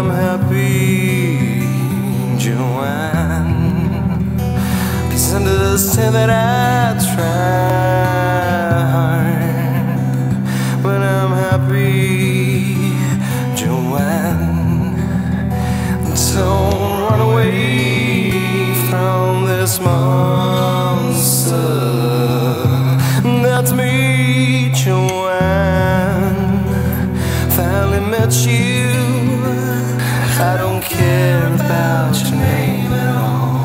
I'm happy, Joanne. Please understand that I tried. When I'm happy, Joanne, don't run away from this monster. That's me, Joanne. Finally met you. I don't care about your name at all.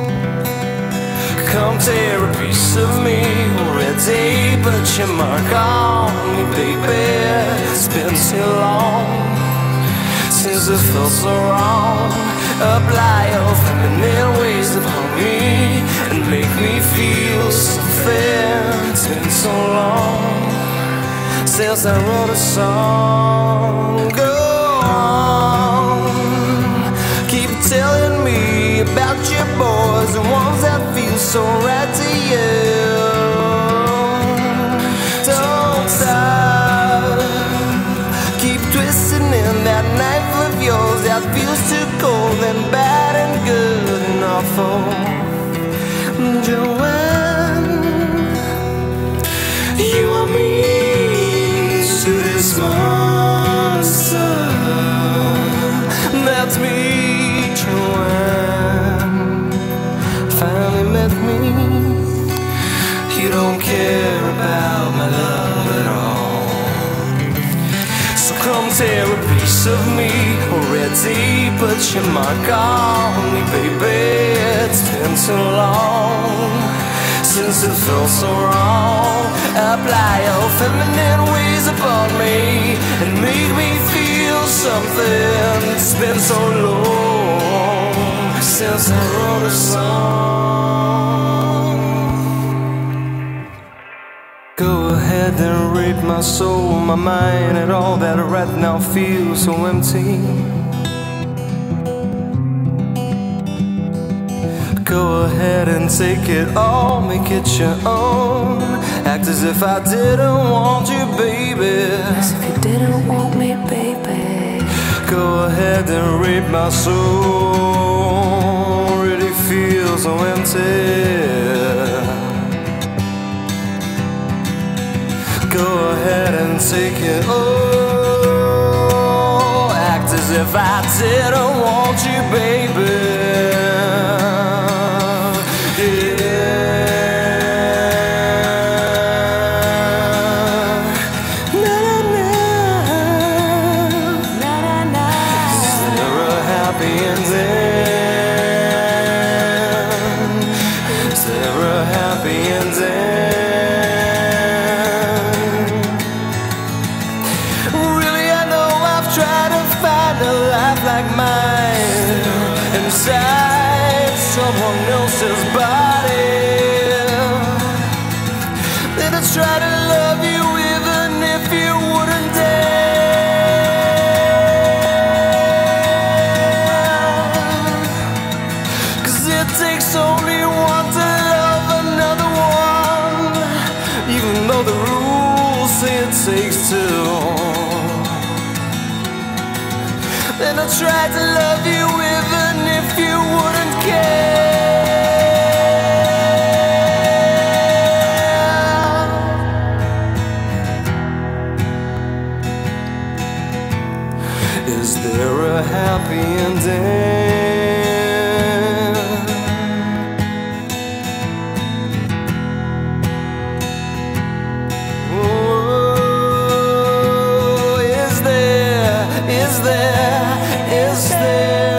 Come tear a piece of me already, put your mark on me, baby. It's been too long since it felt so wrong. Apply your feminine ways upon me and make me feel something. It's been so long since I wrote a song. Go on, keep telling me about your boys, the ones that feel so right to you. Don't stop, keep twisting in that knife of yours that feels too cold and bad and good and awful. Joanne, you are mean to this monster. That's me, Joanne. Finally met me. You don't care about my love at all. So come tear a piece of me already, put your mark on me, baby. It's been too long since it felt so wrong. Apply your feminine ways upon me and make me feel something. It's been so long since I wrote a song. Go ahead and rape my soul, my mind, and all that right now feels so empty. Go ahead and take it all, make it your own. Act as if I didn't want you, baby. As if you didn't want me, baby. Go ahead and rape my soul. Really feel so empty. Go ahead and take it all. Act as if I didn't want you, baby. Like mine inside someone else's body. Then I try to love you even if you wouldn't dare. 'Cause it takes only one to love another one, even though the rules say it takes two. Then I tried to love you even if you wouldn't care. Is there a happy ending? Oh, is there? Is there